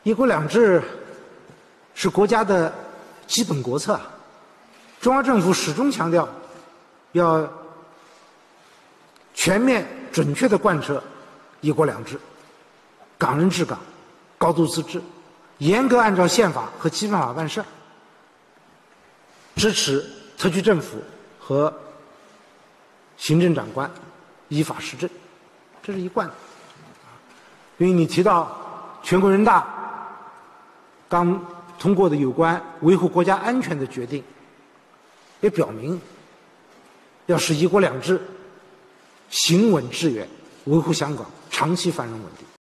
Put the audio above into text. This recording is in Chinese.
一国两制是国家的基本国策，中央政府始终强调要全面准确地贯彻一国两制，港人治港，高度自治，严格按照宪法和基本法办事，支持特区政府和行政长官依法施政，这是一贯的。因为你提到全国人大刚通过的有关维护国家安全的决定，也表明要使一国两制行稳致远，维护香港长期繁荣稳定。